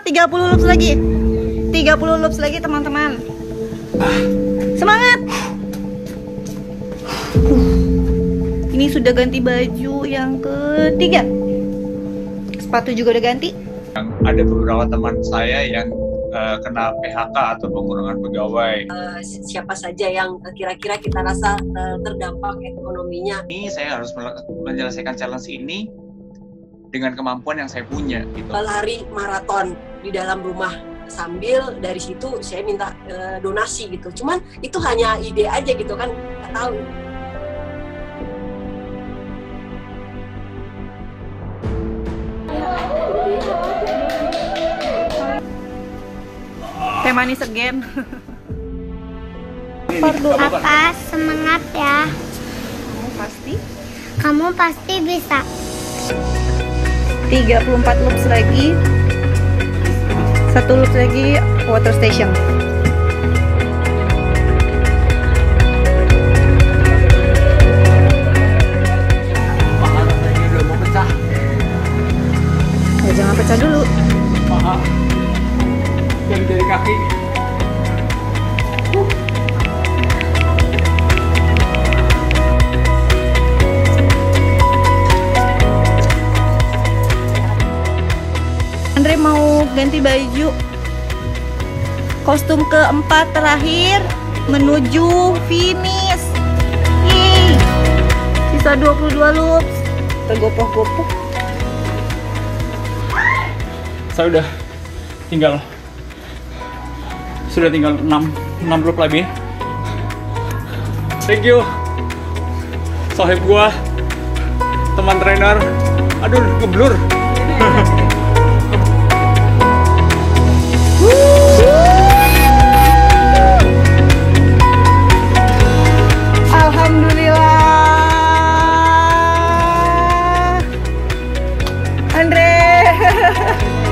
30 loops lagi. 30 loops lagi, teman-teman. Semangat. Ini sudah ganti baju yang ketiga. Sepatu juga udah ganti. Ada beberapa teman saya yang kena PHK atau pengurangan pegawai. Siapa saja yang kira-kira kita rasa terdampak ekonominya. Ini saya harus menyelesaikan challenge ini dengan kemampuan yang saya punya. Gitu. Lari maraton di dalam rumah, sambil dari situ saya minta donasi gitu. Cuman itu hanya ide aja gitu kan, nggak tahu. Teh manis again. Apa? Semangat ya. Kamu Kamu pasti bisa. 34 loops lagi. 1 loops lagi water station. Ini udah mau pecah. Ya jangan pecah dulu. Maha. Dari kaki. Andre mau ganti baju. Kostum keempat terakhir menuju finish. Yeay. Sisa 22 loops. Tergopoh-gopoh. Saya sudah tinggal 6 loop lagi. Thank you sohib gua, teman trainer. Aduh, ngeblur. Alhamdulillah. Andre.